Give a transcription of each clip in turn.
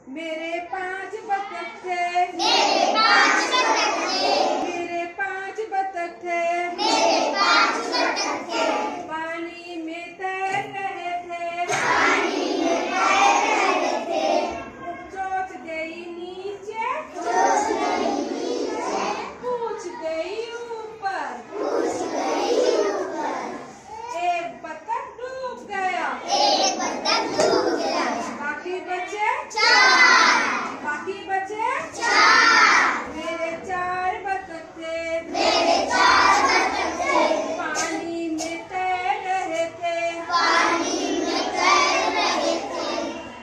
मेरे 5 बतख थे, मेरे 5 बतख थे, मेरे 5 बतख थे, मेरे 5 बतख थे, पानी में तैर रहे थे, पानी में तैर रहे थे, चोंच गई नीचे, चोंच गई नीचे, पूंछ गई ऊपर, पूंछ गई ऊपर, एक बतख डूब गया, एक बतख डूब गया, बाकी बचे 4, बाकी बचे 4, मेरे 4 बतख थे, मेरे 4 बतख थे, पानी में तैर रहे थे, पानी में तैर रहे थे,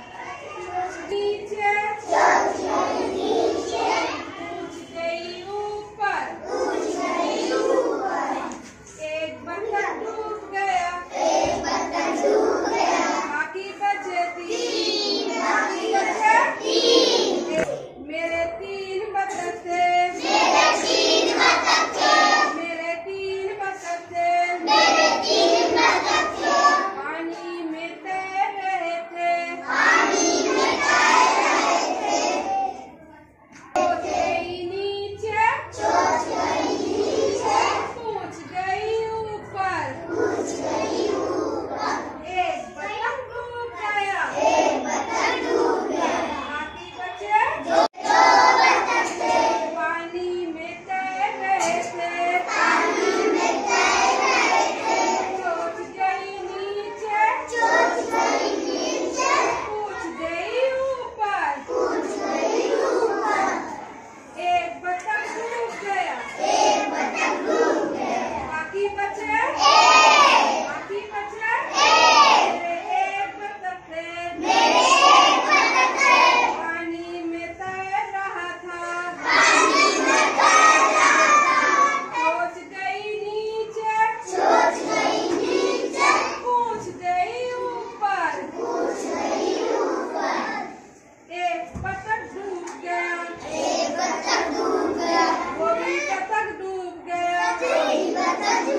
नीचे चोंच गई नीचे, पूंछ गई ऊपर, पूंछ गई ऊपर, एक बतख डूब गया, एक बतख डूब गया, बाकी बचे 3, 3, बाकी बचे 3, मेरे 3 बतख थे, मेरे 3 बतख थे, मेरे 3 बतख थे, मेरे 3 बतख थे, पानी में तैर रहे थे, पानी में तैर रहे थे, चोंच गई नीचे, चोंच गई नीचे, पूंछ गई ऊपर, पूंछ गई ऊपर, एक बतख डूब गया, एक बतख डूब गया, बाकी बचे 2 बतख थे, पानी में तैर रहे थे, पानी में तैर रहे थे, चोंच गई नीचे, चोंच गई नीचे, पूंछ गई ऊपर, पूंछ गई ऊपर, एक बतख डूब गया, एक बतख डूब गया, बाकी बचे 1, बाकी बचे 1, मेरे 1 बतख थे, मेरे 1 बतख थे, पानी में तैर रहा था, पानी में तैर रहा था, चोंच गई नीचे, चोंच गई नीचे, पूंछ गई ऊपर, पूंछ गई ऊपर, एक बतख डूब गया, एक बतख डूब गया, वो भी बतख डूब गया, कोई बतख